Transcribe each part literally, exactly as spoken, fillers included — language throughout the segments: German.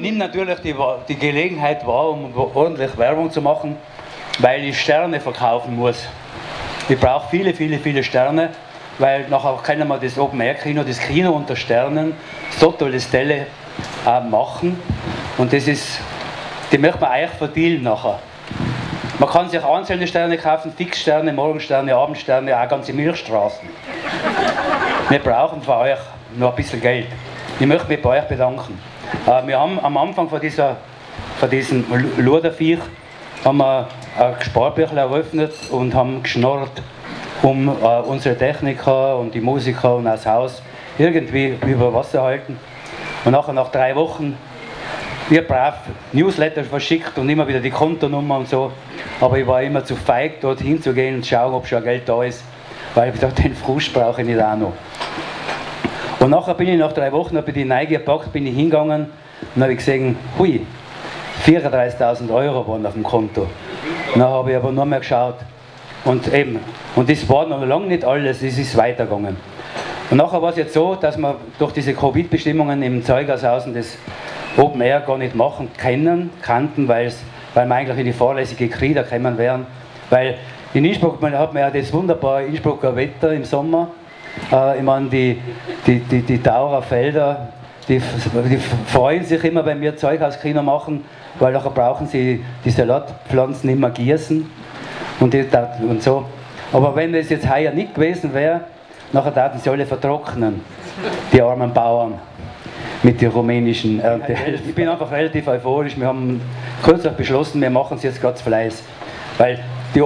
nehme natürlich die, die Gelegenheit wahr, um ordentlich Werbung zu machen, weil ich Sterne verkaufen muss. Ich brauche viele, viele, viele Sterne, weil nachher können wir das Open-Air-Kino, das Kino unter Sternen, so tolle Stelle äh, machen. Und das ist, die möchte man euch verdienen nachher. Man kann sich einzelne Sterne kaufen, Fixsterne, Morgensterne, Abendsterne, auch ganze Milchstraßen. Wir brauchen von euch noch ein bisschen Geld. Ich möchte mich bei euch bedanken. Äh, wir haben am Anfang von, dieser, von diesem Luderviech haben wir ein Sparbüchlein eröffnet und haben geschnorrt, um äh, unsere Techniker und die Musiker und das Haus irgendwie über Wasser halten. Und nachher nach drei Wochen, wir brav Newsletter verschickt und immer wieder die Kontonummer und so. Aber ich war immer zu feig, dort hinzugehen und schauen, ob schon Geld da ist, weil ich dachte, den Frust brauche ich nicht auch noch. Und nachher bin ich nach drei Wochen, habe ich die Neige gepackt, bin ich hingegangen und habe gesehen, hui, vierunddreißigtausend Euro waren auf dem Konto. Dann habe ich aber nur mehr geschaut. Und eben, und das war noch lange nicht alles, es ist weitergegangen. Und nachher war es jetzt so, dass wir durch diese Covid-Bestimmungen im Zeugashausen das Open Air gar nicht machen können, kannten, weil wir eigentlich in die fahrlässige Kriege gekommen wären. Weil in Innsbruck man hat man ja das wunderbare Innsbrucker Wetter im Sommer. Äh, ich meine, die, die, die, die Taurer Felder, die, die freuen sich immer, wenn wir Zeughauskino machen, weil nachher brauchen sie die Salatpflanzen immer gießen und, die, und so. Aber wenn das jetzt heuer nicht gewesen wäre, nachher taten sie alle vertrocknen, die armen Bauern mit den rumänischen Erntehelfern. Ich bin einfach relativ euphorisch. Wir haben kürzlich beschlossen, wir machen es jetzt gerade zu Fleiß. Weil die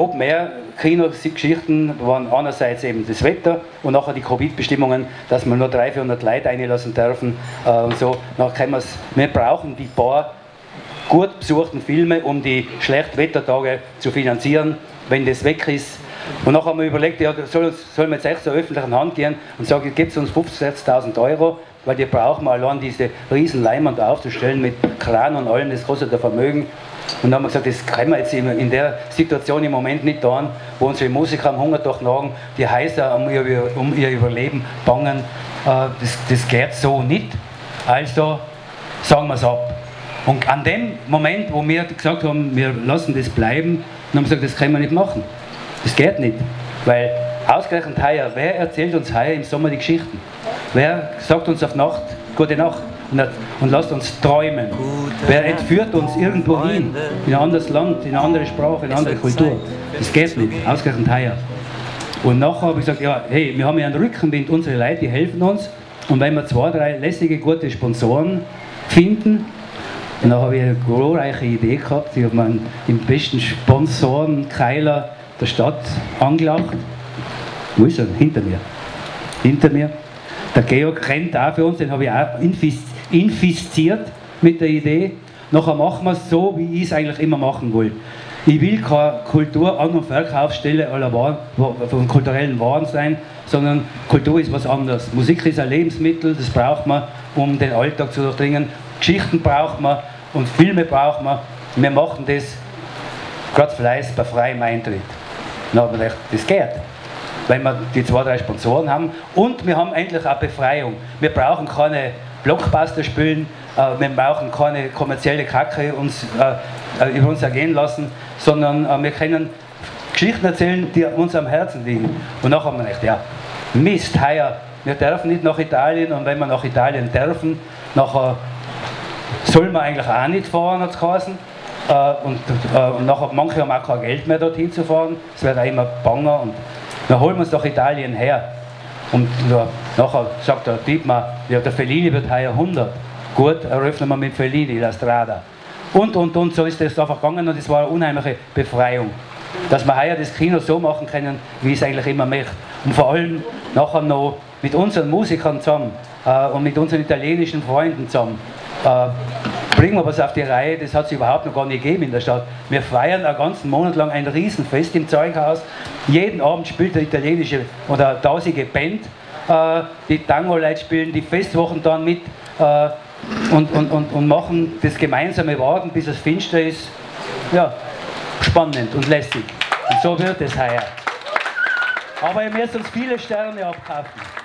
Open-Air-Kino-Geschichten waren einerseits eben das Wetter und nachher die Covid-Bestimmungen, dass wir nur dreihundert, vierhundert Leute einlassen dürfen äh, und so. Nachher können wir's, wir brauchen die paar gut besuchten Filme, um die schlechten Wettertage zu finanzieren, wenn das weg ist. Und nachher haben wir überlegt, ja, soll, soll man jetzt echt zur öffentlichen Hand gehen und sagen, gebt uns fünfzigtausend Euro, weil die brauchen wir allein diese riesen Leinwand aufzustellen mit Kran und allem, das kostet ein Vermögen. Und dann haben wir gesagt, das können wir jetzt in der Situation im Moment nicht tun, wo unsere Musiker am Hungertag nagen, die Häuser um ihr, um ihr Überleben bangen. Das, das geht so nicht. Also sagen wir es ab. Und an dem Moment, wo wir gesagt haben, wir lassen das bleiben, dann haben wir gesagt, das können wir nicht machen. Das geht nicht. Weil ausgerechnet heuer, wer erzählt uns heuer im Sommer die Geschichten? Wer sagt uns auf Nacht, gute Nacht und, und lasst uns träumen? Wer entführt uns irgendwo hin, in ein anderes Land, in eine andere Sprache, in eine andere Kultur? Das geht nicht, ausgerechnet heuer. Und nachher habe ich gesagt, ja, hey, wir haben ja einen Rückenwind, unsere Leute, die helfen uns. Und wenn wir zwei, drei lässige, gute Sponsoren finden, und dann habe ich eine glorreiche Idee gehabt, ich habe mir den besten Sponsorenkeiler der Stadt angelacht. Wo ist er? Hinter mir. Hinter mir. Der Georg rennt auch für uns, den habe ich auch infiziert mit der Idee. Nachher machen wir es so, wie ich es eigentlich immer machen will. Ich will keine Kultur- An- und Verkaufsstelle aller Waren, von kulturellen Waren sein, sondern Kultur ist was anderes. Musik ist ein Lebensmittel, das braucht man, um den Alltag zu durchdringen. Geschichten braucht man und Filme braucht man. Wir machen das gerade Fleiß bei freiem Eintritt. Dann haben wir gedacht, das geht. Wenn wir die zwei, drei Sponsoren haben und wir haben endlich auch Befreiung. Wir brauchen keine Blockbuster spielen, äh, wir brauchen keine kommerzielle Kacke uns, äh, über uns ergehen lassen, sondern äh, wir können Geschichten erzählen, die uns am Herzen liegen. Und nachher haben wir gedacht, ja, Mist, heuer, wir dürfen nicht nach Italien und wenn wir nach Italien dürfen, nachher sollen wir eigentlich auch nicht fahren, hat es geheißen. Äh, und, äh, und nachher, manche haben auch kein Geld mehr dorthin zu fahren, es wird auch immer banger. Und dann holen wir uns doch Italien her. Und ja, nachher sagt der Typ mal, ja, der Fellini wird heuer hundert. Gut, eröffnen wir mit Fellini, La Strada. Und, und, und, so ist das einfach gegangen und es war eine unheimliche Befreiung. Dass wir heuer das Kino so machen können, wie ich es eigentlich immer möchte. Und vor allem nachher noch mit unseren Musikern zusammen äh, und mit unseren italienischen Freunden zusammen. Äh, bringen wir was auf die Reihe, das hat es überhaupt noch gar nicht gegeben in der Stadt. Wir feiern einen ganzen Monat lang ein Riesenfest im Zeughaus. Jeden Abend spielt eine italienische oder tausige Band. Äh, die Tango-Leute spielen die Festwochen dann mit äh, und, und, und, und machen das gemeinsame Warten, bis es finster ist. Ja, spannend und lästig. Und so wird es heuer. Aber ihr müsst uns viele Sterne abkaufen.